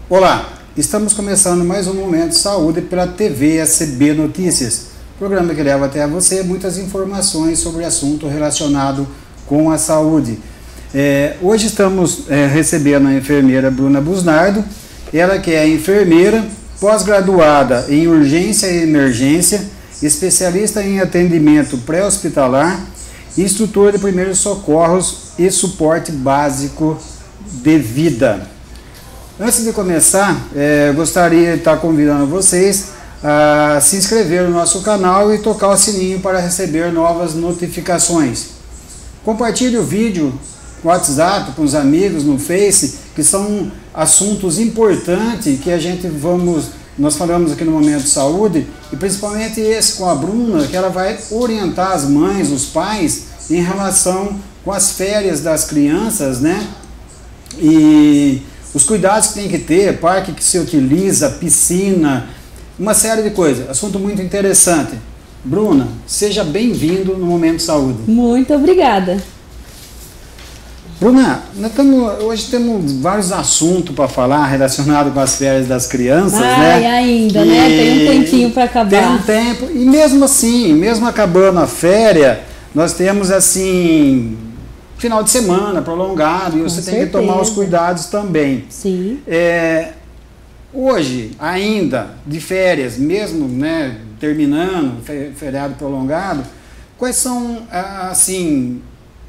Olá, estamos começando mais um Momento de Saúde pela TV SB Notícias, programa que leva até a você muitas informações sobre assunto relacionado com a saúde. Hoje estamos recebendo a enfermeira Bruna Busnardo, ela que é enfermeira, pós-graduada em urgência e emergência, especialista em atendimento pré-hospitalar, instrutora de primeiros socorros e suporte básico de vida. Antes de começar, gostaria de estar convidando vocês a se inscrever no nosso canal e tocar o sininho para receber novas notificações. Compartilhe o vídeo no WhatsApp, com os amigos, no Face, que são assuntos importantes que nós falamos aqui no Momento de Saúde, e principalmente esse com a Bruna, que ela vai orientar as mães, os pais, em relação com as férias das crianças, né? E os cuidados que tem que ter, parque que se utiliza, piscina, uma série de coisas. Assunto muito interessante. Bruna, seja bem-vindo no Momento de Saúde. Muito obrigada. Bruna, hoje temos vários assuntos para falar relacionados com as férias das crianças, né? Ainda, né? Tem um tempinho para acabar. Tem um tempo, e mesmo assim, mesmo acabando a férias, nós temos assim final de semana prolongado e você tem que tomar os cuidados também. Sim. Hoje, ainda de férias, mesmo, né, terminando, feriado prolongado, quais são, assim,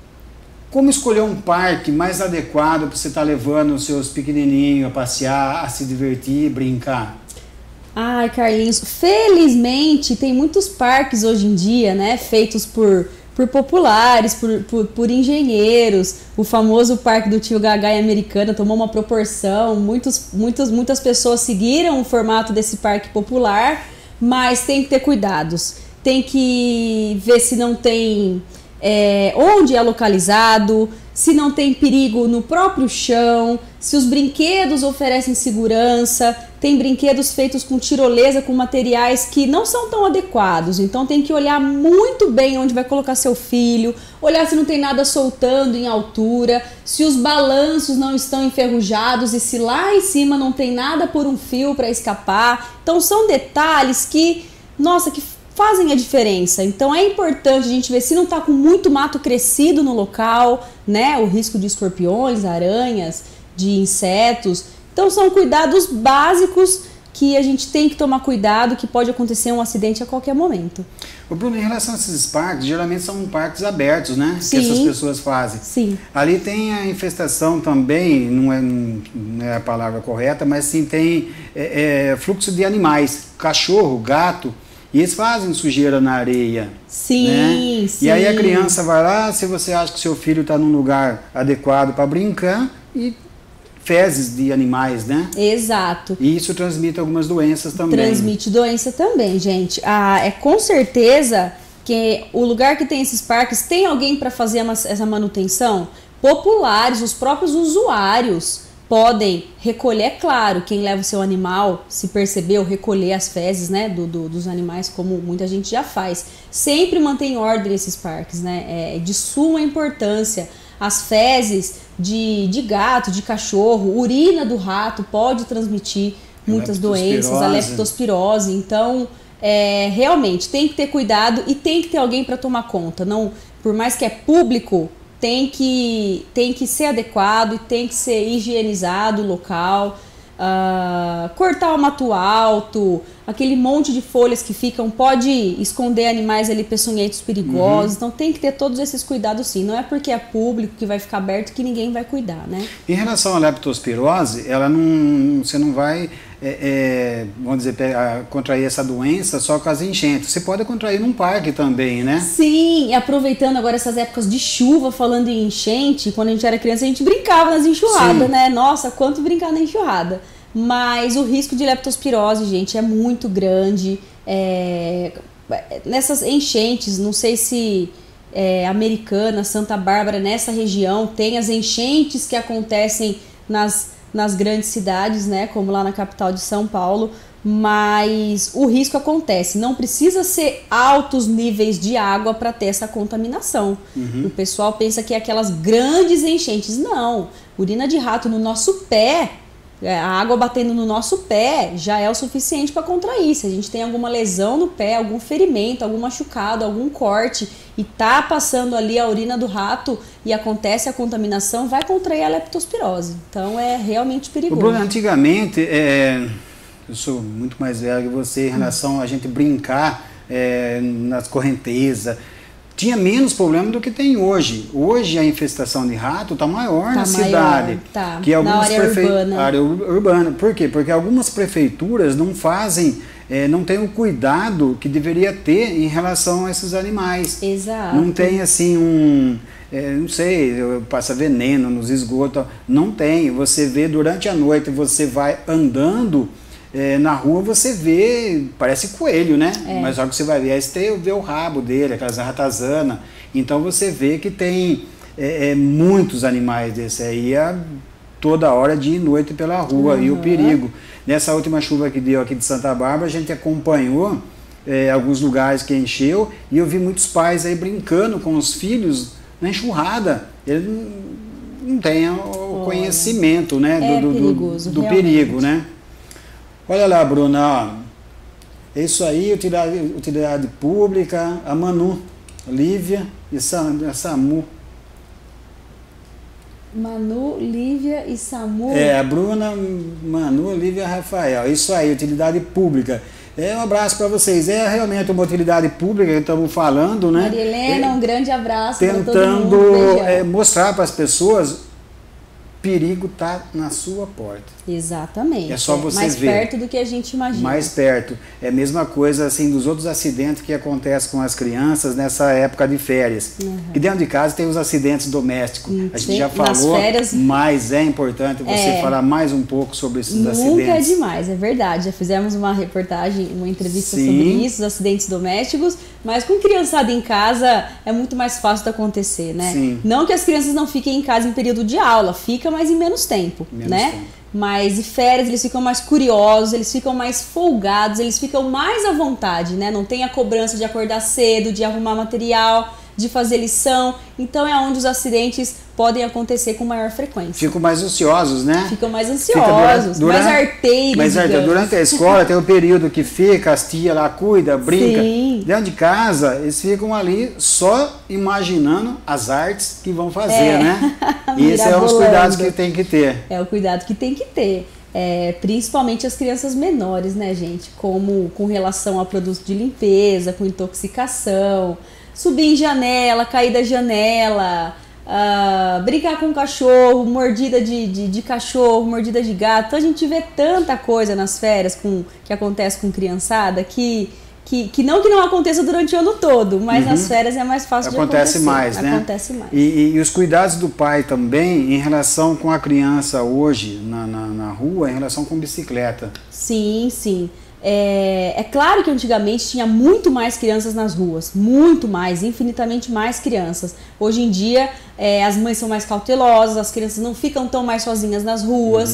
como escolher um parque mais adequado para você estar levando os seus pequenininhos a passear, a se divertir, brincar? Ai, Carlinhos, felizmente tem muitos parques hoje em dia, né, feitos por populares, por engenheiros. O famoso parque do Tio Gagá em Americana tomou uma proporção, muitas pessoas seguiram o formato desse parque popular, mas tem que ter cuidados, tem que ver se não tem onde é localizado, se não tem perigo no próprio chão, se os brinquedos oferecem segurança. Tem brinquedos feitos com tirolesa, com materiais que não são tão adequados, então tem que olhar muito bem onde vai colocar seu filho, olhar se não tem nada soltando em altura, se os balanços não estão enferrujados e se lá em cima não tem nada por um fio para escapar. Então são detalhes que, nossa, que fazem a diferença. Então é importante a gente ver se não está com muito mato crescido no local, né? O risco de escorpiões, aranhas, de insetos. Então são cuidados básicos que a gente tem que tomar cuidado, que pode acontecer um acidente a qualquer momento. Ô Bruno, em relação a esses parques, geralmente são parques abertos, né? Sim. Que essas pessoas fazem. Sim. Ali tem a infestação também, não é a palavra correta, mas sim tem fluxo de animais, cachorro, gato, e eles fazem sujeira na areia. Sim, né? sim. E aí a criança vai lá, se você acha que seu filho está num lugar adequado para brincar, e fezes de animais, né? Exato. E isso transmite algumas doenças também. Transmite doença também, gente. Com certeza que o lugar que tem esses parques tem alguém para fazer essa manutenção. Populares, os próprios usuários podem recolher, é claro, quem leva o seu animal, se percebeu, recolher as fezes, né, dos animais, como muita gente já faz. Sempre mantém ordem esses parques, né? É de suma importância. As fezes de gato, de cachorro, urina do rato pode transmitir muitas doenças, a leptospirose. Então, realmente, tem que ter cuidado e tem que ter alguém para tomar conta. Não, por mais que é público, tem que ser adequado e tem que ser higienizado o local. Cortar o mato alto, aquele monte de folhas que ficam, pode esconder animais ali peçonhentos perigosos. Então tem que ter todos esses cuidados sim. Não é porque é público que vai ficar aberto que ninguém vai cuidar, né? Em relação à leptospirose, você não vai, vamos dizer, contrair essa doença só com as enchentes. Você pode contrair num parque também, né? Sim, e aproveitando agora essas épocas de chuva, falando em enchente, quando a gente era criança a gente brincava nas enxurradas, né? Nossa, quanto brincar na enxurrada. Mas o risco de leptospirose, gente, é muito grande. Nessas enchentes, não sei se Americana, Santa Bárbara, nessa região, tem as enchentes que acontecem nas grandes cidades, né, como lá na capital de São Paulo, mas o risco acontece. Não precisa ser altos níveis de água para ter essa contaminação. O pessoal pensa que é aquelas grandes enchentes. Não, urina de rato no nosso pé A água batendo no nosso pé já é o suficiente para contrair. Se a gente tem alguma lesão no pé, algum ferimento, algum machucado, algum corte e tá passando ali a urina do rato e acontece a contaminação, vai contrair a leptospirose. Então é realmente perigoso. O Bruno, antigamente, eu sou muito mais velho que você em relação a gente brincar nas correntezas. Tinha menos problema do que tem hoje. Hoje a infestação de rato está maior na cidade. Que algumas na área urbana. Por quê? Porque algumas prefeituras não fazem, não tem o cuidado que deveria ter em relação a esses animais. Exato. Não tem assim não sei, passa veneno nos esgotos. Não tem. Você vê durante a noite, você vai andando, na rua você vê, parece coelho, né? Mas só que você vai ver, aí você vê o rabo dele, aquelas ratazanas. Então você vê que tem muitos animais desse aí toda hora, dia e noite pela rua. E o perigo. Nessa última chuva que deu aqui de Santa Bárbara, a gente acompanhou alguns lugares que encheu e eu vi muitos pais aí brincando com os filhos na enxurrada. Ele não tem o conhecimento, né, do perigo, né? Olha lá, Bruna, é isso aí, utilidade pública, a Manu, a Lívia e a Samu. Manu, Lívia e Samu. A Bruna, Manu, Lívia e Rafael, isso aí, utilidade pública. Um abraço para vocês, realmente uma utilidade pública que estamos falando, né? Maria Helena, um grande abraço para todo mundo. Tentando mostrar para as pessoas, perigo está na sua porta. Exatamente. É só você mais ver. Mais perto do que a gente imagina. Mais perto. É a mesma coisa assim dos outros acidentes que acontecem com as crianças nessa época de férias. E dentro de casa tem os acidentes domésticos. A gente já falou, férias, mas é importante você falar mais um pouco sobre esses acidentes. Nunca é demais, é verdade. Já fizemos uma reportagem, uma entrevista sobre isso, os acidentes domésticos, mas com criançada em casa é muito mais fácil de acontecer, né? Sim. Não que as crianças não fiquem em casa em período de aula, fica, mas em menos tempo, né? Tempo. Mas em férias eles ficam mais curiosos, eles ficam mais folgados, eles ficam mais à vontade, né? Não tem a cobrança de acordar cedo, de arrumar material, de fazer lição. Então é onde os acidentes podem acontecer com maior frequência. Ficam mais ansiosos, né? Ficam mais ansiosos, mais arteiros. Durante a escola tem o período que fica, as tias lá cuida, brinca. Sim. Dentro de casa, eles ficam ali só imaginando as artes que vão fazer, né? E esses são os cuidados que tem que ter. É o cuidado que tem que ter. Principalmente as crianças menores, né, gente? Como com relação a produtos de limpeza, com intoxicação, subir em janela, cair da janela, brincar com cachorro, mordida de cachorro, mordida de gato. Então a gente vê tanta coisa nas férias que acontece com criançada que não aconteça durante o ano todo, mas nas férias é mais fácil de acontecer. Acontece mais, né? Acontece mais. E os cuidados do pai também em relação com a criança hoje na rua, em relação com bicicleta. Sim, sim. É claro que antigamente tinha muito mais crianças nas ruas, muito mais, infinitamente mais crianças. Hoje em dia as mães são mais cautelosas, as crianças não ficam tão mais sozinhas nas ruas.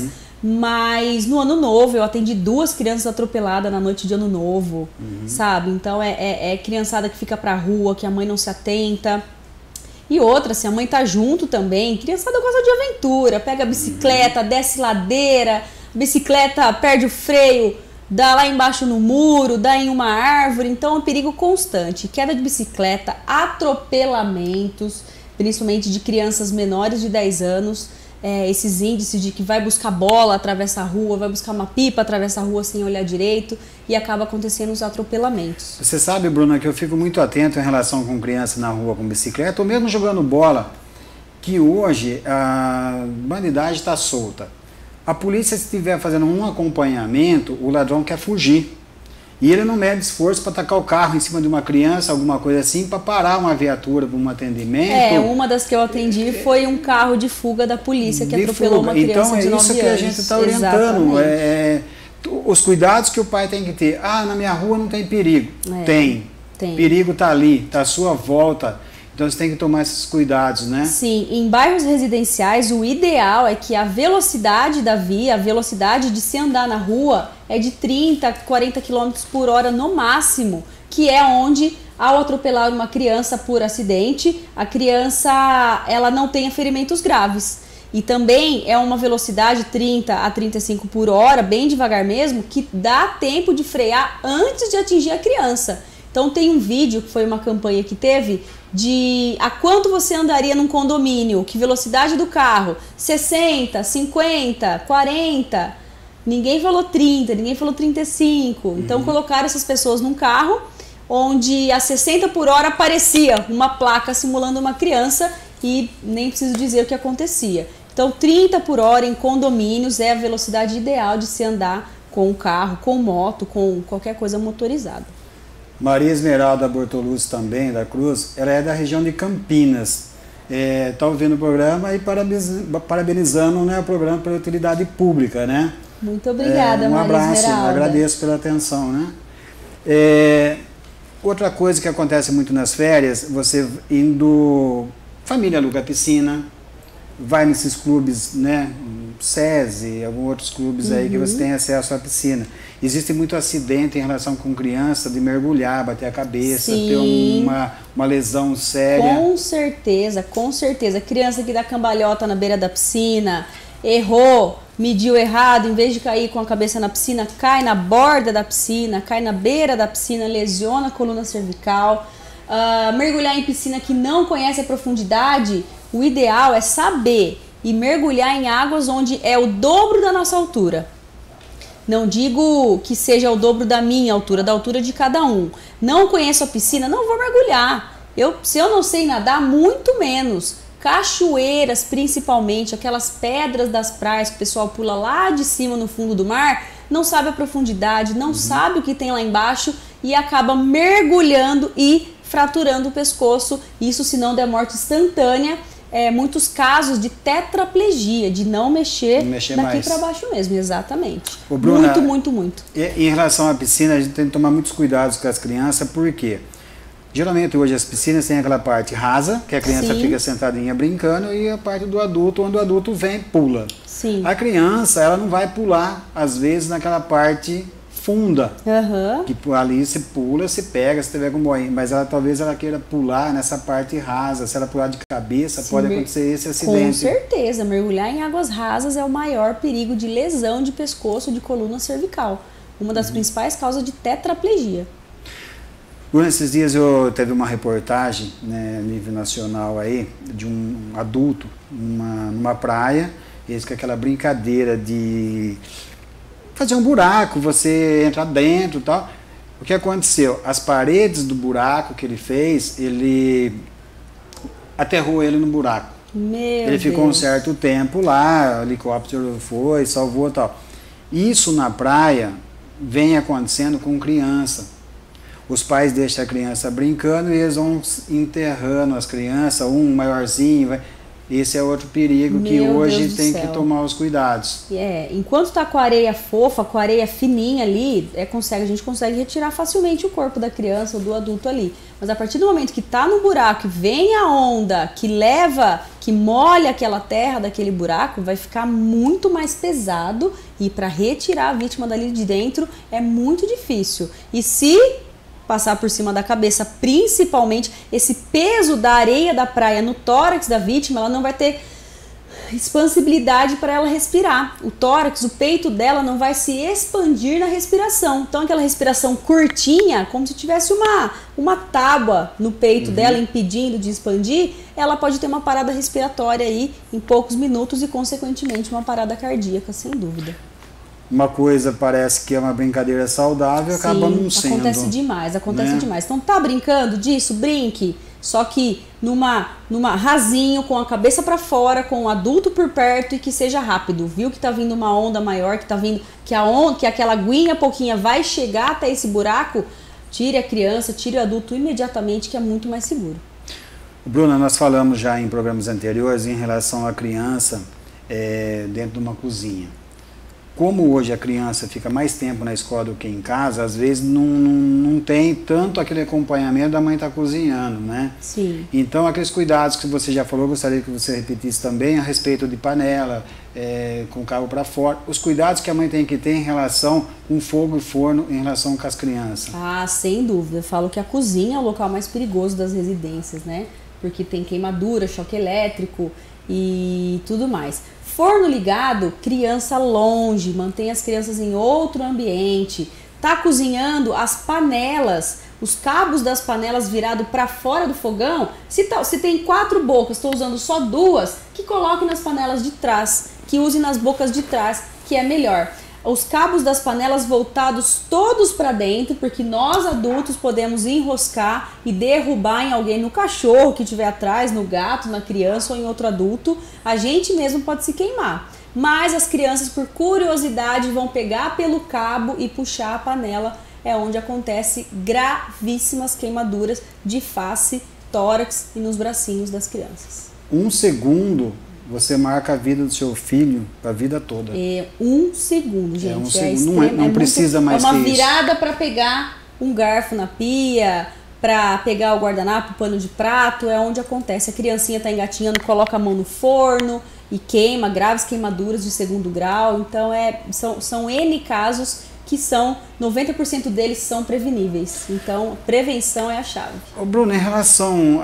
Mas no ano novo eu atendi 2 crianças atropeladas na noite de ano novo, sabe? Então é criançada que fica pra rua, que a mãe não se atenta. E outra, se a mãe tá junto também, criançada gosta de aventura, pega a bicicleta, desce ladeira, bicicleta perde o freio, dá lá embaixo no muro, dá em uma árvore. Então é um perigo constante, queda de bicicleta, atropelamentos, principalmente de crianças menores de 10 anos. Esses índices de que vai buscar bola, atravessa a rua, vai buscar uma pipa, atravessa a rua sem olhar direito e acaba acontecendo os atropelamentos. Você sabe, Bruna, que eu fico muito atento em relação com criança na rua com bicicleta, ou mesmo jogando bola, que hoje a bandidagem está solta. A polícia, se estiver fazendo um acompanhamento, o ladrão quer fugir. E ele não mede esforço para tacar o carro em cima de uma criança, alguma coisa assim, para parar uma viatura para um atendimento. Uma das que eu atendi foi um carro de fuga da polícia que atropelou uma criança de 9 anos. Então é isso que a gente está orientando. Os cuidados que o pai tem que ter. Na minha rua não tem perigo. Tem. Perigo está ali, está à sua volta. Então você tem que tomar esses cuidados, né? Sim, em bairros residenciais o ideal é que a velocidade da via, a velocidade de se andar na rua é de 30, 40 km por hora no máximo, que é onde, ao atropelar uma criança por acidente, a criança ela não tenha ferimentos graves. E também é uma velocidade 30 a 35 por hora, bem devagar mesmo, que dá tempo de frear antes de atingir a criança. Então tem um vídeo, que foi uma campanha que teve, de a quanto você andaria num condomínio, que velocidade do carro, 60, 50, 40, ninguém falou 30, ninguém falou 35. Então colocaram essas pessoas num carro onde a 60 por hora aparecia uma placa simulando uma criança e nem preciso dizer o que acontecia. Então 30 por hora em condomínios é a velocidade ideal de se andar com o carro, com moto, com qualquer coisa motorizada. Maria Esmeralda Bortoluzzi também, da Cruz, ela é da região de Campinas. Está ouvindo o programa e parabenizando, né, o programa pela utilidade pública, né? Muito obrigada, um Maria abraço, Esmeralda. agradeço pela atenção, né? Outra coisa que acontece muito nas férias, você indo, família aluga piscina, vai nesses clubes, né, SESI, alguns outros clubes aí que você tem acesso à piscina. Existe muito acidente em relação com criança, de mergulhar, bater a cabeça, Sim. ter uma lesão séria. Com certeza, com certeza. Criança que dá cambalhota na beira da piscina, errou, mediu errado, em vez de cair com a cabeça na piscina, cai na borda da piscina, cai na beira da piscina, lesiona a coluna cervical. Mergulhar em piscina que não conhece a profundidade, o ideal é saber e mergulhar em águas onde é o dobro da nossa altura. Não digo que seja o dobro da minha altura, da altura de cada um. Não conheço a piscina, não vou mergulhar. Se eu não sei nadar, muito menos. Cachoeiras, principalmente, aquelas pedras das praias que o pessoal pula lá de cima no fundo do mar, não sabe a profundidade, não sabe o que tem lá embaixo e acaba mergulhando e fraturando o pescoço. Isso se não der morte instantânea. Muitos casos de tetraplegia, de não mexer daqui para baixo mesmo, exatamente. Ô, Bruna, muito. Em relação à piscina, a gente tem que tomar muitos cuidados com as crianças, porque geralmente hoje as piscinas têm aquela parte rasa, que a criança Sim. fica sentadinha brincando, e a parte do adulto, onde o adulto vem e pula. Sim. A criança, ela não vai pular, às vezes, naquela parte funda, que ali se pula, se pega, se tiver com boinha, mas talvez ela queira pular nessa parte rasa. Se ela pular de cabeça, pode acontecer esse acidente. Com certeza, mergulhar em águas rasas é o maior perigo de lesão de pescoço, de coluna cervical, uma das principais causas de tetraplegia. Nesses dias eu teve uma reportagem, né, a nível nacional aí, de um adulto numa praia, eles com aquela brincadeira de fazer um buraco, você entrar dentro e tal. O que aconteceu? As paredes do buraco que ele fez, ele aterrou ele no buraco. Ele ficou um certo tempo lá, o helicóptero foi, salvou e tal. Isso na praia vem acontecendo com criança. Os pais deixam a criança brincando e eles vão enterrando as crianças, um maiorzinho, vai. Esse é outro perigo que hoje tem que tomar os cuidados. Enquanto tá com a areia fofa, com a areia fininha ali, a gente consegue retirar facilmente o corpo da criança ou do adulto ali. Mas a partir do momento que tá no buraco, vem a onda que molha aquela terra daquele buraco, vai ficar muito mais pesado e para retirar a vítima dali de dentro é muito difícil. E se passar por cima da cabeça, principalmente esse peso da areia da praia no tórax da vítima, ela não vai ter expansibilidade para ela respirar. O tórax, o peito dela não vai se expandir na respiração. Então aquela respiração curtinha, como se tivesse uma tábua no peito dela impedindo de expandir, ela pode ter uma parada respiratória aí em poucos minutos e consequentemente uma parada cardíaca, sem dúvida. Uma coisa parece que é uma brincadeira saudável, Sim, acaba não sendo. Acontece demais. Então tá brincando disso? Brinque. Só que numa rasinho, com a cabeça para fora, com o adulto por perto e que seja rápido. Viu que tá vindo uma onda maior, que aquela aguinha pouquinha vai chegar até esse buraco, tire a criança, tire o adulto imediatamente, que é muito mais seguro. Bruna, nós falamos já em programas anteriores em relação à criança dentro de uma cozinha. Como hoje a criança fica mais tempo na escola do que em casa, às vezes não tem tanto aquele acompanhamento da mãe estar cozinhando, né? Sim. Então, aqueles cuidados que você já falou, gostaria que você repetisse também a respeito de panela, com o cabo para fora, os cuidados que a mãe tem que ter em relação com fogo e forno, em relação com as crianças. Ah, sem dúvida. Eu falo que a cozinha é o local mais perigoso das residências, né? porque tem queimadura, choque elétrico e tudo mais. Forno ligado, criança longe, mantém as crianças em outro ambiente. Tá cozinhando, as panelas, os cabos das panelas virados para fora do fogão, se tem 4 bocas, estou usando só 2, que coloque nas panelas de trás, que use nas bocas de trás, que é melhor. Os cabos das panelas voltados todos para dentro, porque nós adultos podemos enroscar e derrubar em alguém, no cachorro que estiver atrás, no gato, na criança ou em outro adulto. A gente mesmo pode se queimar. Mas as crianças, por curiosidade, vão pegar pelo cabo e puxar a panela. É onde acontece gravíssimas queimaduras de face, tórax e nos bracinhos das crianças. 1 segundo... Você marca a vida do seu filho para a vida toda. É 1 segundo, gente. 1 segundo. Não precisa mais que isso. É uma virada para pegar um garfo na pia, para pegar o guardanapo, o pano de prato, é onde acontece. A criancinha está engatinhando, coloca a mão no forno e queima, graves queimaduras de 2º grau. Então são N casos que 90% deles são preveníveis. Então, prevenção é a chave. Ô Bruno, em relação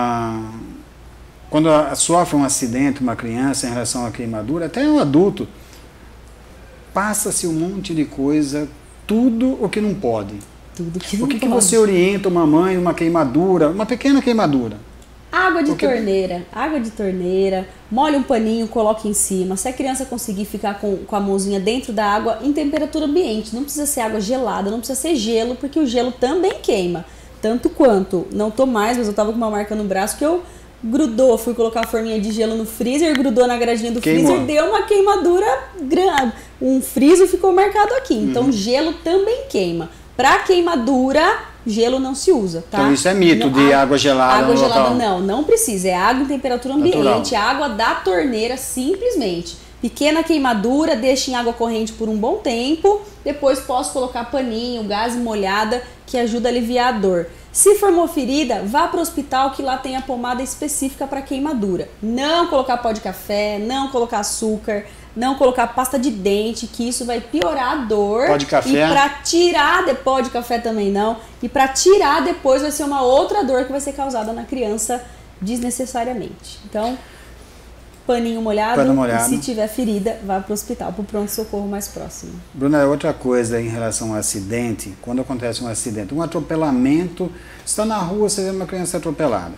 quando sofre um acidente, uma criança, em relação à queimadura, até um adulto, passa-se um monte de coisa, tudo o que não pode. Tudo que não pode. O que pode. você orienta uma mãe, uma queimadura, uma pequena queimadura? Água de torneira, molhe um paninho, coloque em cima. Se a criança conseguir ficar com a mãozinha dentro da água, em temperatura ambiente, não precisa ser água gelada, não precisa ser gelo, porque o gelo também queima. Tanto quanto, não tô mais, mas eu tava com uma marca no braço que eu fui colocar a forminha de gelo no freezer, grudou na gradinha do freezer, deu uma queimadura grande, um friso ficou marcado aqui. Então gelo também queima. Para queimadura, gelo não se usa, tá? Então isso é mito de água gelada. Água gelada não precisa, é água em temperatura ambiente, água da torneira simplesmente. Pequena queimadura, deixa em água corrente por um bom tempo, depois posso colocar paninho, gaze molhada, que ajuda a aliviar a dor. Se for uma ferida, vá para o hospital que lá tem a pomada específica para queimadura. Não colocar pó de café, não colocar açúcar, não colocar pasta de dente, que isso vai piorar a dor. Pó de café? E para tirar, pó de café também não. E para tirar depois vai ser uma outra dor que vai ser causada na criança desnecessariamente. Então, paninho molhado. E se tiver ferida, vá para o hospital, para o pronto-socorro mais próximo. Bruna, outra coisa em relação ao acidente, quando acontece um acidente, um atropelamento, você está na rua, você vê uma criança atropelada.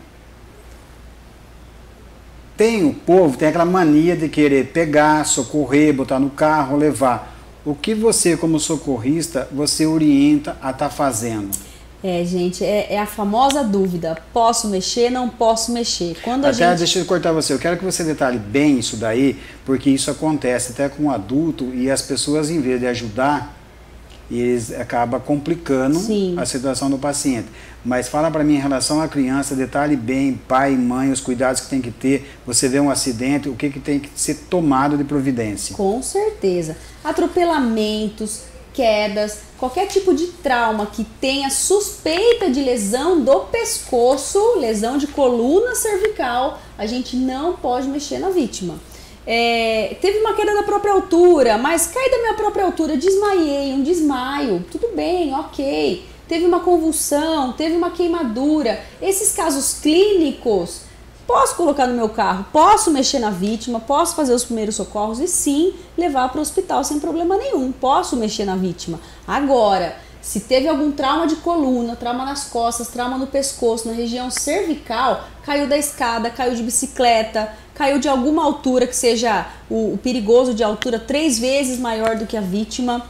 O povo tem aquela mania de querer pegar, socorrer, botar no carro, levar. O que você, como socorrista, você orienta a estar fazendo? Gente, é a famosa dúvida, posso mexer, não posso mexer. Deixa eu cortar você, eu quero que você detalhe bem isso daí, porque isso acontece até com um adulto e as pessoas, em vez de ajudar, eles acabam complicando a situação do paciente. Mas fala para mim em relação à criança, detalhe bem, pai e mãe, os cuidados que tem que ter, você vê um acidente, o que tem que ser tomado de providência. Com certeza. Atropelamentos, quedas, qualquer tipo de trauma que tenha suspeita de lesão do pescoço, lesão de coluna cervical, a gente não pode mexer na vítima. Teve uma queda da própria altura, mas cai da minha própria altura, desmaiei, um desmaio, tudo bem, ok. Teve uma convulsão, teve uma queimadura. Esses casos clínicos, posso colocar no meu carro, posso mexer na vítima, posso fazer os primeiros socorros e sim levar para o hospital sem problema nenhum, posso mexer na vítima. Agora, se teve algum trauma de coluna, trauma nas costas, trauma no pescoço, na região cervical, caiu da escada, caiu de bicicleta, caiu de alguma altura que seja o perigoso de altura 3 vezes maior do que a vítima,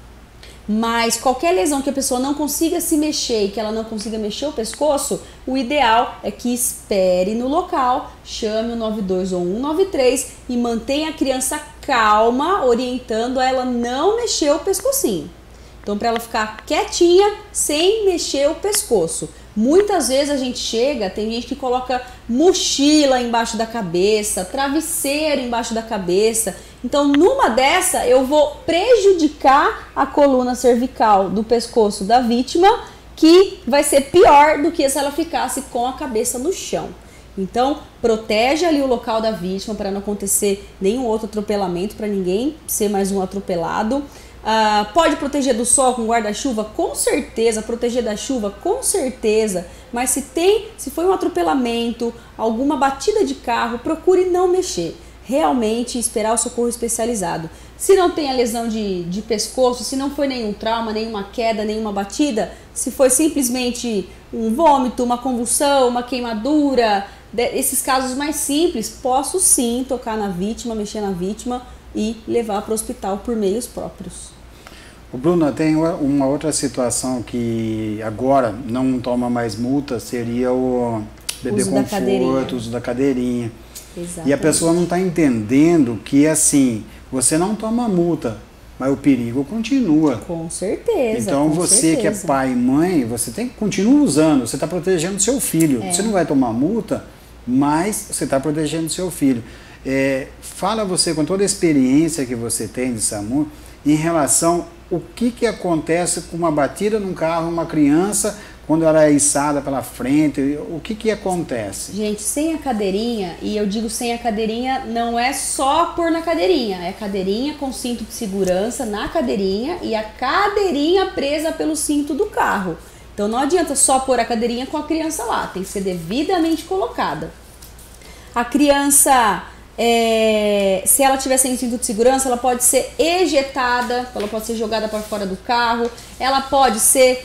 mas qualquer lesão que a pessoa não consiga se mexer e que ela não consiga mexer o pescoço, o ideal é que espere no local, chame o 92 ou 193 e mantenha a criança calma, orientando a ela não mexer o pescocinho. Então, para ela ficar quietinha, sem mexer o pescoço. Muitas vezes a gente chega, tem gente que coloca mochila embaixo da cabeça, travesseiro embaixo da cabeça. Então, numa dessa, eu vou prejudicar a coluna cervical do pescoço da vítima, que vai ser pior do que se ela ficasse com a cabeça no chão. Então, protege ali o local da vítima para não acontecer nenhum outro atropelamento, para ninguém ser mais um atropelado. Pode proteger do sol com guarda-chuva? Com certeza. Proteger da chuva? Com certeza. Mas se foi um atropelamento, alguma batida de carro, procure não mexer. Realmente esperar o socorro especializado. Se não tem a lesão de pescoço, se não foi nenhum trauma, nenhuma queda, nenhuma batida, se foi simplesmente um vômito, uma convulsão, uma queimadura, esses casos mais simples, posso sim tocar na vítima, mexer na vítima e levar para o hospital por meios próprios. Bruna, tem uma outra situação que agora não toma mais multa, seria o bebê conforto, uso da cadeirinha. Exatamente. E a pessoa não está entendendo que, assim, você não toma multa, mas o perigo continua. Com certeza. Então você que é pai e mãe, você continua usando, você está protegendo seu filho. Você não vai tomar multa, mas você está protegendo seu filho. Fala você, com toda a experiência que você tem de SAMU, em relação o que acontece com uma batida num carro, uma criança, quando ela é içada pela frente, o que acontece? Gente, sem a cadeirinha, e eu digo sem a cadeirinha, não é só pôr na cadeirinha, é cadeirinha com cinto de segurança na cadeirinha e a cadeirinha presa pelo cinto do carro. Então não adianta só pôr a cadeirinha com a criança lá, tem que ser devidamente colocada. A criança, se ela tiver sem cinto de segurança, ela pode ser ejetada, ela pode ser jogada para fora do carro, ela pode ser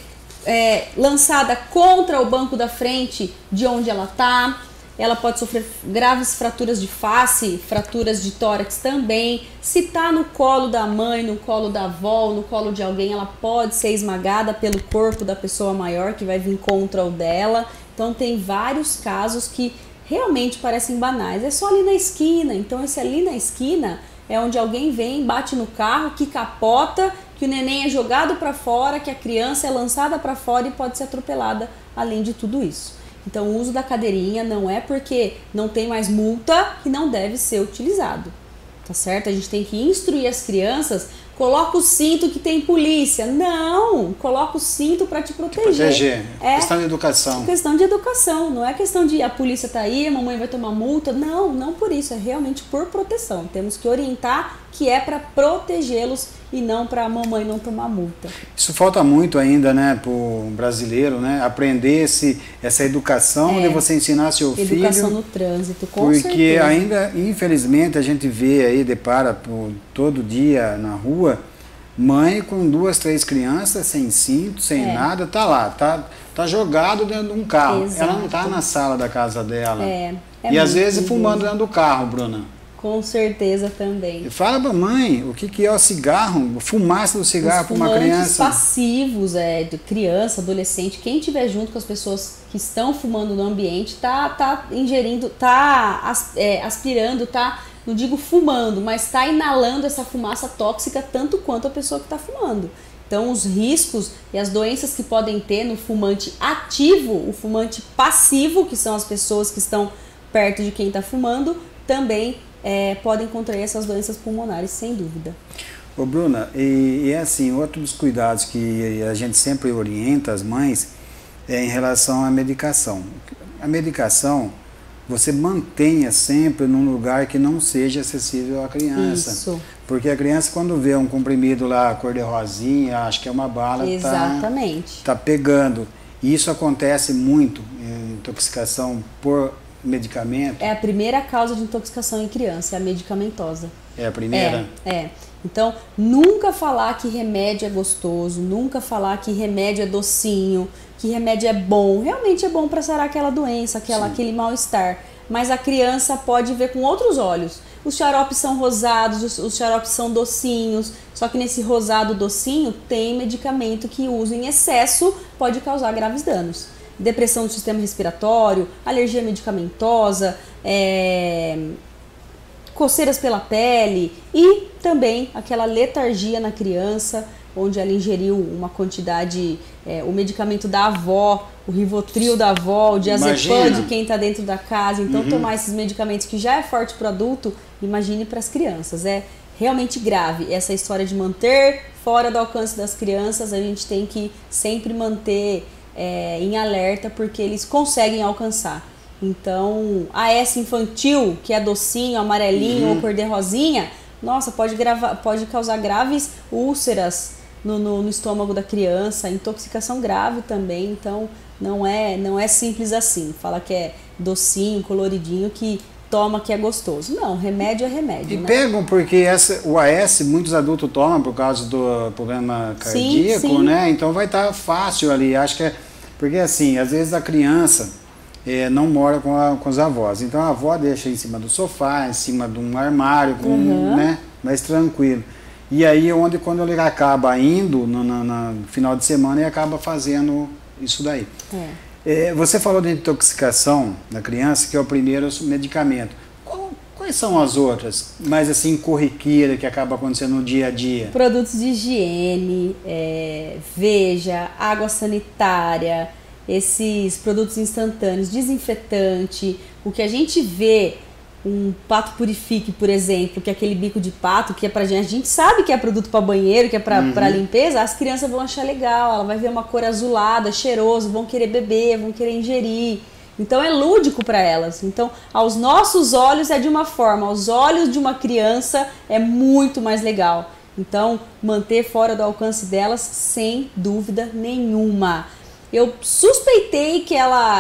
lançada contra o banco da frente de onde ela está, ela pode sofrer graves fraturas de face, fraturas de tórax também. Se está no colo da mãe, no colo da avó, no colo de alguém, ela pode ser esmagada pelo corpo da pessoa maior que vai vir contra o dela. Então tem vários casos que realmente parecem banais, é só ali na esquina. Então esse ali na esquina é onde alguém vem, bate no carro, que capota, que o neném é jogado para fora, que a criança é lançada para fora e pode ser atropelada, além de tudo isso. Então o uso da cadeirinha não é porque não tem mais multa que não deve ser utilizado, tá certo? A gente tem que instruir as crianças, coloca o cinto que tem polícia. Não, coloca o cinto para te proteger. Questão de educação. Questão de educação, não é questão de a polícia tá aí, a mamãe vai tomar multa. Não, não por isso, é realmente por proteção. Temos que orientar que é para protegê-los e não para a mamãe não tomar multa. Isso falta muito ainda, né, para o brasileiro, né, aprender essa educação de você ensinar seu filho. Educação no trânsito, com porque certeza. ainda, infelizmente, a gente vê aí, depara todo dia na rua, mãe com 2, 3 crianças, sem cinto, sem nada, tá lá, tá jogado dentro de um carro. Exato. Ela não tá na sala da casa dela. E às vezes fumando dentro do carro, Bruna. Com certeza também. Fala pra mãe o que é o cigarro, fumaça do cigarro para uma criança. Passivos, de criança, adolescente, quem estiver junto com as pessoas que estão fumando no ambiente, tá ingerindo, aspirando, não digo fumando, mas tá inalando essa fumaça tóxica tanto quanto a pessoa que está fumando. Então os riscos e as doenças que podem ter no fumante ativo, o fumante passivo, que são as pessoas que estão perto de quem está fumando, também podem contrair essas doenças pulmonares, sem dúvida. Ô Bruna, e assim, outros cuidados que a gente sempre orienta as mães em relação à medicação. A medicação, você mantenha sempre num lugar que não seja acessível à criança. Isso. Porque a criança, quando vê um comprimido lá, cor de rosinha, acha que é uma bala, exatamente, tá pegando. E isso acontece muito, intoxicação por medicamento. É a primeira causa de intoxicação em criança, é a medicamentosa. É a primeira? Então, nunca falar que remédio é gostoso, nunca falar que remédio é docinho, que remédio é bom. Realmente é bom para sarar aquela doença, aquele mal-estar. Mas a criança pode ver com outros olhos. Os xaropes são rosados, os xaropes são docinhos, só que nesse rosado docinho tem medicamento que uso em excesso pode causar graves danos. Depressão do sistema respiratório, alergia medicamentosa, coceiras pela pele e também aquela letargia na criança, onde ela ingeriu uma quantidade, o medicamento da avó, o Rivotril da avó, o diazepam de quem está dentro da casa. Então tomar esses medicamentos que já é forte para o adulto, imagine para as crianças. É realmente grave essa história de manter fora do alcance das crianças. A gente tem que sempre manter em alerta, porque eles conseguem alcançar. Então, a essa infantil, que é docinho, amarelinho ou cor de rosinha, nossa, pode causar graves úlceras no estômago da criança, intoxicação grave também. Então não é simples assim, fala que é docinho, coloridinho, que toma que é gostoso. Não, remédio é remédio. E pegam porque o AS muitos adultos tomam por causa do problema cardíaco, sim. né? Então vai estar fácil ali. Acho que é porque assim, às vezes a criança não mora com os avós. Então a avó deixa em cima do sofá, em cima de um armário, né? Mais tranquilo. E aí quando ele acaba indo no final de semana e acaba fazendo isso daí. Você falou de intoxicação na criança, que é o primeiro medicamento. Quais são as outras? Mais assim, corriqueira, que acaba acontecendo no dia a dia? Produtos de higiene, veja, água sanitária, esses produtos instantâneos, desinfetante, o que a gente vê, um pato purifique, por exemplo, que é aquele bico de pato, que é pra gente, a gente sabe que é produto para banheiro, que é pra limpeza, as crianças vão achar legal, ela vai ver uma cor azulada, cheiroso, vão querer beber, vão querer ingerir. Então é lúdico para elas. Então, aos nossos olhos é de uma forma, aos olhos de uma criança é muito mais legal. Então, manter fora do alcance delas, sem dúvida nenhuma. Eu suspeitei que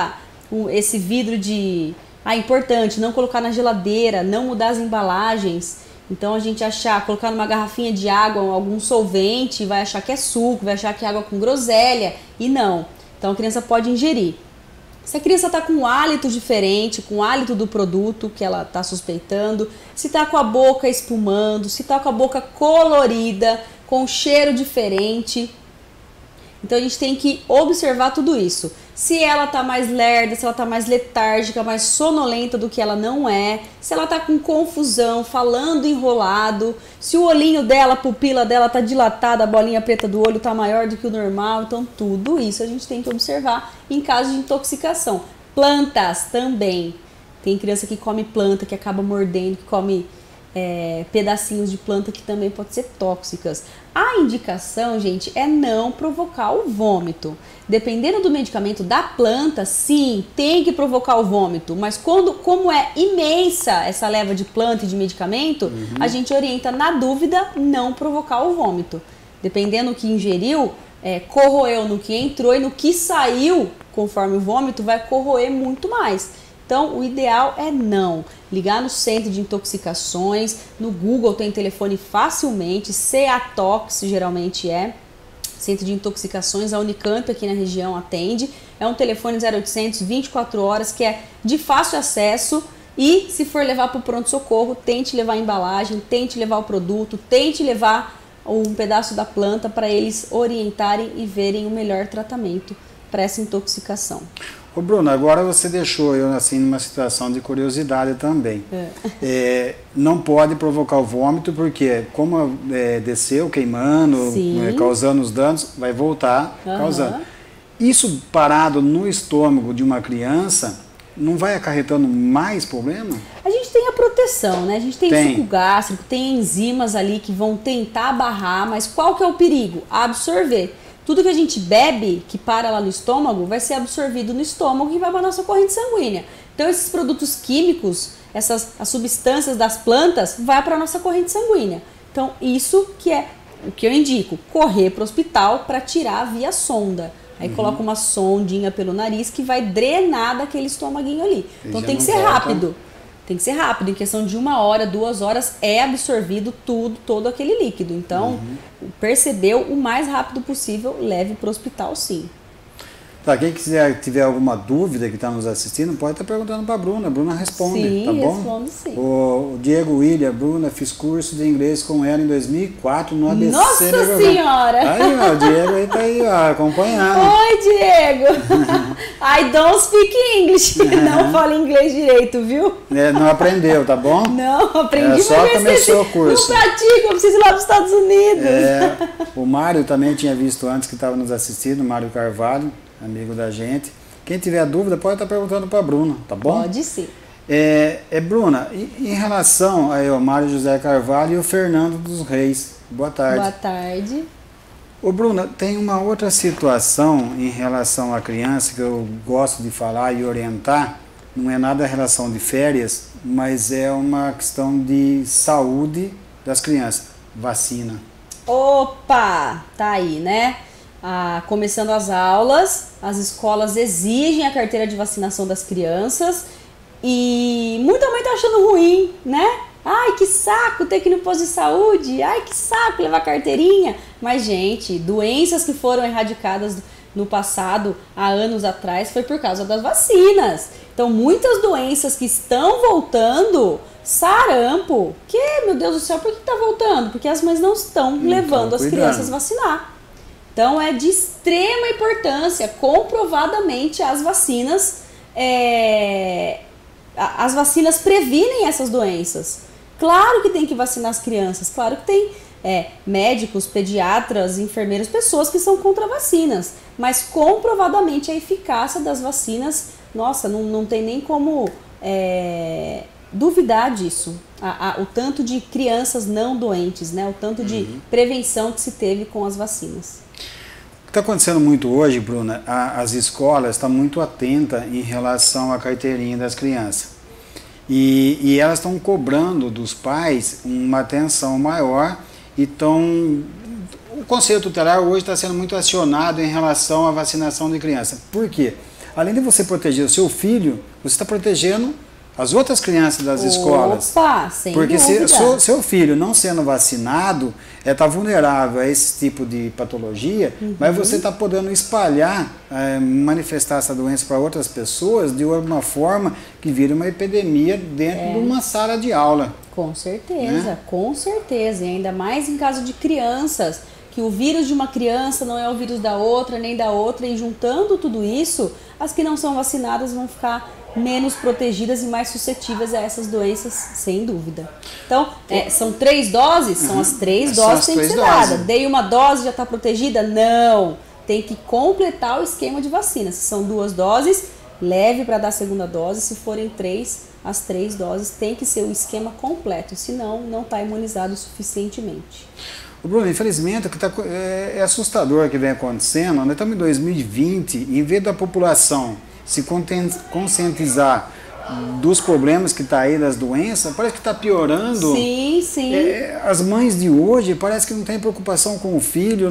esse vidro de... importante, não colocar na geladeira, não mudar as embalagens. Então a gente colocar numa garrafinha de água algum solvente, vai achar que é suco, vai achar que é água com groselha, e não. Então a criança pode ingerir. Se a criança está com um hálito diferente, com o hálito do produto que ela está suspeitando, se está com a boca espumando, se está com a boca colorida, com um cheiro diferente. Então a gente tem que observar tudo isso. Se ela tá mais lerda, se ela tá mais letárgica, mais sonolenta do que ela não é, se ela tá com confusão, falando enrolado, se o olhinho dela, a pupila dela tá dilatada, a bolinha preta do olho tá maior do que o normal, então tudo isso a gente tem que observar em caso de intoxicação. Plantas também. Tem criança que come planta, que acaba mordendo, que come pedacinhos de planta que também podem ser tóxicas. A indicação, gente, é não provocar o vômito. Dependendo do medicamento da planta, sim, tem que provocar o vômito, mas como é imensa essa leva de planta e de medicamento, a gente orienta, na dúvida, não provocar o vômito. Dependendo do que ingeriu, corroeu no que entrou e no que saiu, conforme o vômito, vai corroer muito mais. Então, o ideal é não. Ligar no centro de intoxicações, no Google tem telefone facilmente, CEATOX geralmente centro de intoxicações, a Unicamp aqui na região atende. É um telefone 0800 24 horas que é de fácil acesso e se for levar para o pronto-socorro, tente levar a embalagem, tente levar o produto, tente levar um pedaço da planta para eles orientarem e verem o melhor tratamento para essa intoxicação. Ô Bruno, agora você deixou eu assim numa situação de curiosidade também. Não pode provocar o vômito porque como desceu queimando, causando os danos, vai voltar causando. Isso parado no estômago de uma criança não vai acarretando mais problema? A gente tem a proteção, né? A gente tem suco gástrico, tem enzimas ali que vão tentar barrar, mas qual que é o perigo? Absorver. Tudo que a gente bebe, que para lá no estômago, vai ser absorvido no estômago e vai para a nossa corrente sanguínea. Então, esses produtos químicos, as substâncias das plantas, vai para a nossa corrente sanguínea. Então, isso que é o que eu indico, correr para o hospital para tirar via sonda. Aí coloca uma sondinha pelo nariz que vai drenar daquele estomaguinho ali. Então, tem que ser rápido. Tem que ser rápido, em questão de 1 hora, 2 horas é absorvido todo aquele líquido. Então, percebeu o mais rápido possível, leve para o hospital sim. Tá, quem tiver alguma dúvida que está nos assistindo, pode estar perguntando para a Bruna responde, sim, tá bom? Respondo sim. O Diego William, Bruna, fiz curso de inglês com ela em 2004 no ABC. Nossa Senhora! Aí, o Diego aí tá aí, ó, acompanhando. Oi, Diego! I don't speak English. Não falo inglês direito, viu? Não aprendeu, tá bom? Não, aprendi, só começou o curso. Não pratico, eu preciso ir lá para os Estados Unidos. O Mário também tinha visto antes que estava nos assistindo, o Mário Carvalho, amigo da gente. Quem tiver dúvida pode estar perguntando para a Bruna, tá bom? Pode sim. Bruna, em relação ao Mário José Carvalho e o Fernando dos Reis, boa tarde. Boa tarde. Ô Bruna, tem uma outra situação em relação à criança que eu gosto de falar e orientar, não é nada em relação de férias, mas é uma questão de saúde das crianças? Vacina. Opa, tá aí, né? Começando as aulas, as escolas exigem a carteira de vacinação das crianças e muita mãe tá achando ruim, né? Ai, que saco ter que ir no posto de saúde, ai, que saco levar carteirinha. Mas, gente, doenças que foram erradicadas no passado, há anos atrás, foi por causa das vacinas. Então, muitas doenças que estão voltando, sarampo, meu Deus do céu, por que tá voltando? Porque as mães não estão levando as crianças a vacinar. Então, é de extrema importância, comprovadamente, as vacinas previnem essas doenças. Claro que tem que vacinar as crianças, claro que tem médicos, pediatras, enfermeiros, pessoas que são contra vacinas, mas comprovadamente a eficácia das vacinas, nossa, não tem nem como duvidar disso. O tanto de crianças não doentes, né? O tanto de prevenção que se teve com as vacinas. O que está acontecendo muito hoje, Bruna, as escolas estão muito atentas em relação à carteirinha das crianças. E elas estão cobrando dos pais uma atenção maior e o Conselho Tutelar hoje está sendo muito acionado em relação à vacinação de criança. Por quê? Além de você proteger o seu filho, você está protegendo as outras crianças das escolas. Opa, sem porque dúvida. se seu filho não sendo vacinado, está vulnerável a esse tipo de patologia, mas você está podendo espalhar, manifestar essa doença para outras pessoas de uma forma que vira uma epidemia dentro de uma sala de aula. Com certeza, com certeza. E ainda mais em caso de crianças, que o vírus de uma criança não é o vírus da outra, nem da outra, e juntando tudo isso, as que não são vacinadas vão ficar menos protegidas e mais suscetíveis a essas doenças, sem dúvida. Então, são 3 doses? São as 3 doses que tem que ser dada. Dei uma dose, já está protegida? Não! Tem que completar o esquema de vacina. Se são 2 doses, leve para dar a segunda dose. Se forem 3, as 3 doses tem que ser o esquema completo, senão não está imunizado suficientemente. Bruno, infelizmente, o que é assustador que vem acontecendo. Nós estamos em 2020, em vez da população se conscientizar dos problemas que está aí, das doenças, parece que está piorando. Sim, sim. As mães de hoje parece que não tem preocupação com o filho.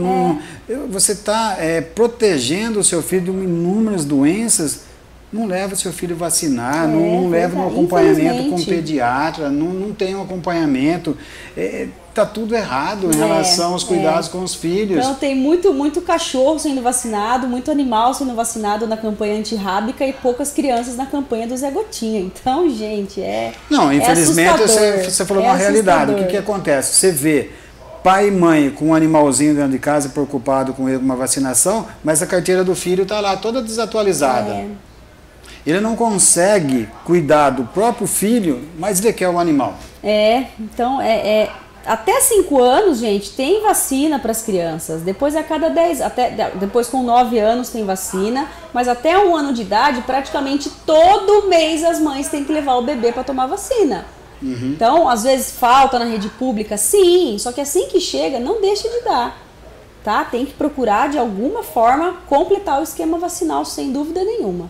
Você está protegendo o seu filho de inúmeras doenças. Não leva seu filho vacinar, não leva um acompanhamento com o pediatra, não tem um acompanhamento. Está tudo errado em relação aos cuidados com os filhos. Então tem muito cachorro sendo vacinado, muito animal sendo vacinado na campanha antirrábica e poucas crianças na campanha do Zé Gotinha. Então, gente, Não, infelizmente você falou uma realidade. O que acontece? Você vê pai e mãe com um animalzinho dentro de casa preocupado com uma vacinação, mas a carteira do filho está lá toda desatualizada. Ele não consegue cuidar do próprio filho, mas ele quer o animal. Então até 5 anos, gente, tem vacina para as crianças. Depois a cada 10, depois com 9 anos tem vacina, mas até 1 ano de idade, praticamente todo mês as mães têm que levar o bebê para tomar vacina. Então, às vezes falta na rede pública, sim, só que assim que chega, não deixa de dar. Tá? Tem que procurar de alguma forma completar o esquema vacinal, sem dúvida nenhuma.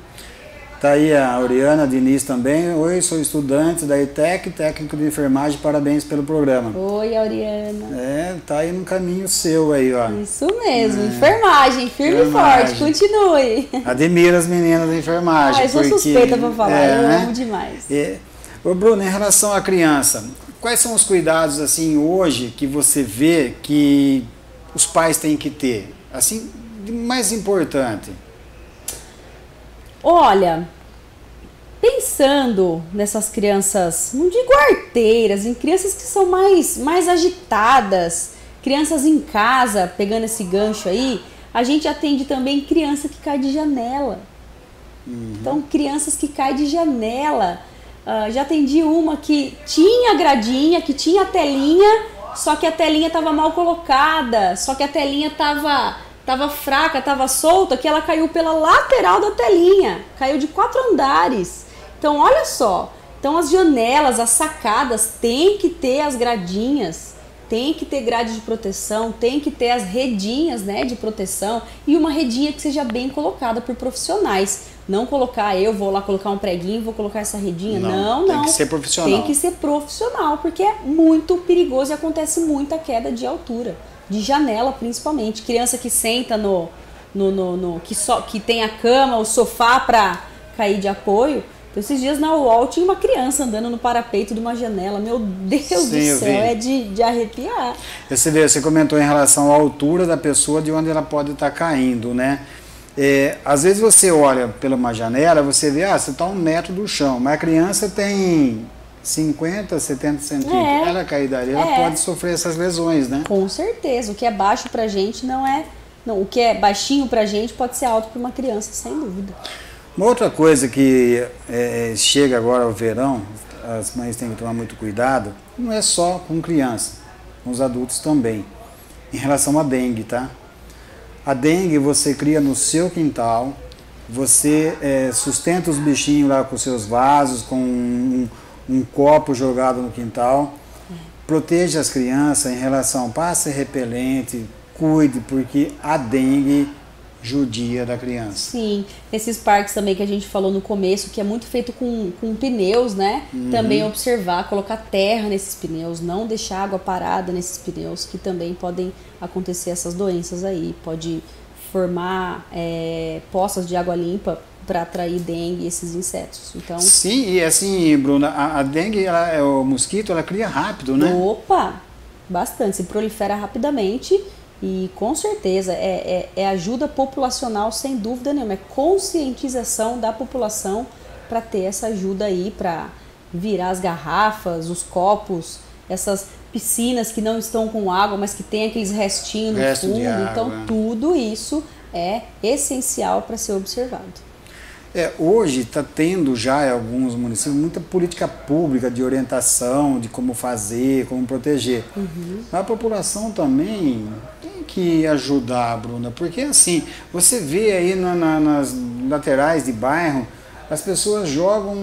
Tá aí a Oriana Diniz também. Oi, sou estudante da ETEC, técnico de enfermagem, parabéns pelo programa. Oi, Oriana. Tá aí no caminho seu aí, ó. Isso mesmo, enfermagem, firme e forte, continue. Admiro as meninas da enfermagem. Eu sou suspeita pra falar, eu amo demais. Ô Bruno, em relação à criança, quais são os cuidados, assim, hoje, que você vê que os pais têm que ter? Assim, mais importante. Olha, pensando nessas crianças, não digo arteiras, em crianças que são mais agitadas, crianças em casa, pegando esse gancho aí, a gente atende também criança que cai de janela. Então, crianças que caem de janela. Já atendi uma que tinha gradinha, que tinha telinha, só que a telinha estava mal colocada, só que a telinha estava fraca, estava solta, que ela caiu pela lateral da telinha, caiu de 4 andares. Então, olha só, então as janelas, as sacadas, tem que ter as gradinhas, tem que ter grade de proteção, tem que ter as redinhas, né, de proteção e uma redinha que seja bem colocada por profissionais. Não colocar, eu vou lá colocar um preguinho, vou colocar essa redinha. Não, Tem que ser profissional. Tem que ser profissional, porque é muito perigoso e acontece muita queda de altura, de janela principalmente. Criança que senta que tem a cama, o sofá para cair de apoio. Então, esses dias na UOL tinha uma criança andando no parapeito de uma janela. Meu Deus do céu, é de arrepiar. Você comentou em relação à altura da pessoa de onde ela pode estar caindo, né? Às vezes você olha pela uma janela, você vê, você está 1 metro do chão, mas a criança tem 50, 70 centímetros. Ela cair dali, ela pode sofrer essas lesões, né? Com certeza. O que é baixo pra gente não é... Não, o que é baixinho pra gente pode ser alto para uma criança, sem dúvida. Uma outra coisa que chega agora ao verão, as mães têm que tomar muito cuidado, não é só com criança, com os adultos também, em relação à dengue, tá? A dengue você cria no seu quintal, você sustenta os bichinhos lá com seus vasos, com um copo jogado no quintal, proteja as crianças em relação, passe repelente, cuide, porque a dengue judia da criança. Sim, esses parques também que a gente falou no começo, que é muito feito com pneus, né? Também observar, colocar terra nesses pneus, não deixar água parada nesses pneus, que também podem acontecer essas doenças aí. Pode formar poças de água limpa para atrair dengue e esses insetos. Então, sim, e assim, Bruna, a dengue, o mosquito, ela cria rápido, né? Opa! Bastante, se prolifera rapidamente. E com certeza é ajuda populacional, sem dúvida nenhuma, é conscientização da população para ter essa ajuda aí, para virar as garrafas, os copos, essas piscinas que não estão com água, mas que tem aqueles restinhos no fundo. Então tudo isso é essencial para ser observado. Hoje está tendo já em alguns municípios muita política pública de orientação, de como fazer, como proteger. A população também tem que ajudar, Bruna, porque assim, você vê aí nas laterais de bairro, as pessoas jogam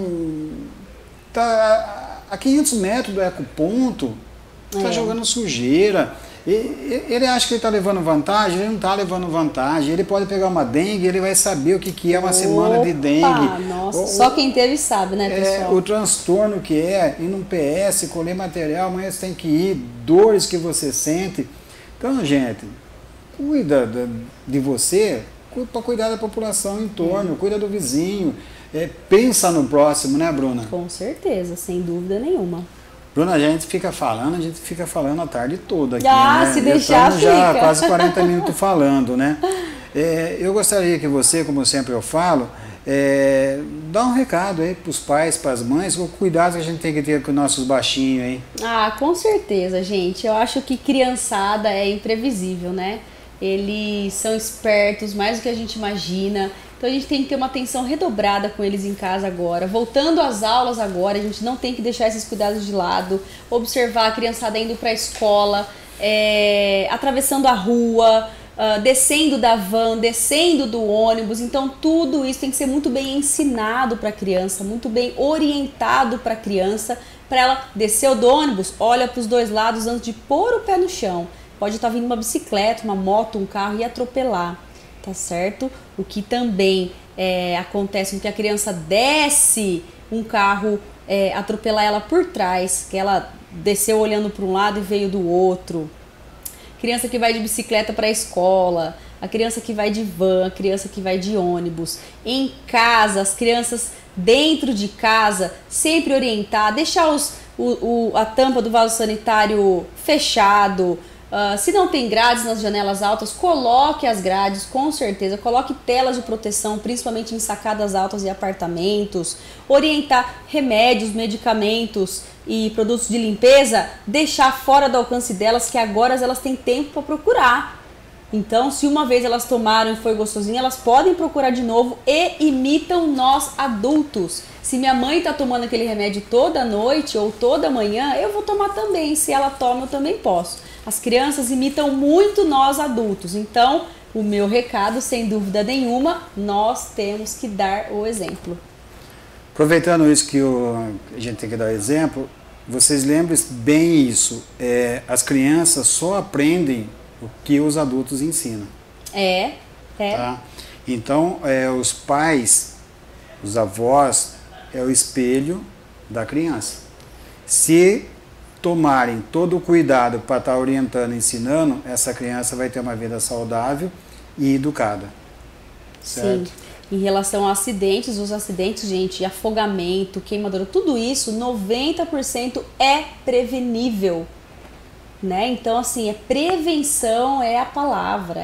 a 500 metros do ecoponto, está jogando sujeira. Ele acha que ele está levando vantagem, ele não está levando vantagem. Ele pode pegar uma dengue, ele vai saber o que é uma semana de dengue. Nossa, só quem teve sabe, né, pessoal? O transtorno que ir num PS, colher material, amanhã você tem que ir, dores que você sente. Então, gente, cuida de você para cuidar da população em torno, cuida do vizinho, pensa no próximo, né, Bruna? Com certeza, sem dúvida nenhuma. Bruna, a gente fica falando a tarde toda aqui, né? Se deixar, estamos já quase 40 minutos falando, né? Eu gostaria que você, como sempre eu falo, dá um recado aí para os pais, para as mães, o cuidado que a gente tem que ter com os nossos baixinhos aí. Com certeza, gente. Eu acho que criançada é imprevisível, né? Eles são espertos, mais do que a gente imagina. Então a gente tem que ter uma atenção redobrada com eles em casa agora. Voltando às aulas agora, a gente não tem que deixar esses cuidados de lado. Observar a criançada indo para a escola, atravessando a rua, descendo da van, descendo do ônibus. Então tudo isso tem que ser muito bem ensinado para a criança, muito bem orientado para a criança, para ela descer do ônibus, olha para os dois lados antes de pôr o pé no chão. Pode estar vindo uma bicicleta, uma moto, um carro e atropelar. Tá certo? O que também acontece com que a criança desce um carro, atropelar ela por trás, que ela desceu olhando para um lado e veio do outro. Criança que vai de bicicleta para a escola, a criança que vai de van, a criança que vai de ônibus. Em casa, as crianças dentro de casa, sempre orientar, deixar a tampa do vaso sanitário fechado. Se não tem grades nas janelas altas, coloque as grades, com certeza. Coloque telas de proteção, principalmente em sacadas altas e apartamentos. Orientar remédios, medicamentos e produtos de limpeza, deixar fora do alcance delas, que agora elas têm tempo para procurar. Então, se uma vez elas tomaram e foi gostosinho, elas podem procurar de novo e imitam nós adultos. Se minha mãe está tomando aquele remédio toda noite ou toda manhã, eu vou tomar também. Se ela toma, eu também posso. As crianças imitam muito nós adultos, então o meu recado, sem dúvida nenhuma, nós temos que dar o exemplo. Aproveitando isso que a gente tem que dar exemplo, vocês lembrem bem isso, as crianças só aprendem o que os adultos ensinam. É. Tá? Então, os pais Os avós é o espelho da criança. Se tomarem todo o cuidado para estar orientando, ensinando, essa criança vai ter uma vida saudável e educada. Certo? Sim. Em relação a acidentes, os acidentes, gente, afogamento, queimadura, tudo isso, 90% é prevenível, né? Então, assim, prevenção é a palavra,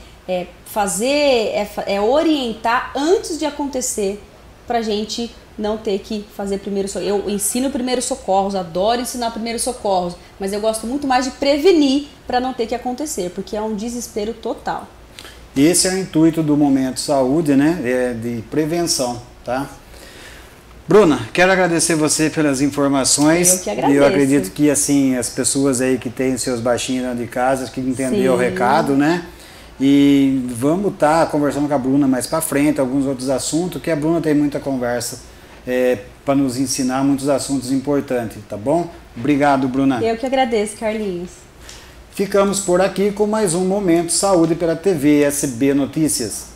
orientar antes de acontecer, pra gente não ter que fazer primeiro socorro. Eu ensino primeiros socorros, adoro ensinar primeiros socorros, mas eu gosto muito mais de prevenir para não ter que acontecer, porque é um desespero total. Esse é o intuito do Momento Saúde, né? De prevenção, tá? Bruna, quero agradecer você pelas informações. Eu que agradeço. E eu acredito que, assim, as pessoas aí que têm seus baixinhos dentro de casa, que entenderam o recado, né? E vamos estar conversando com a Bruna mais para frente, alguns outros assuntos, que a Bruna tem muita conversa para nos ensinar muitos assuntos importantes, tá bom? Obrigado, Bruna. Eu que agradeço, Carlinhos. Ficamos por aqui com mais um Momento Saúde pela TV SB Notícias.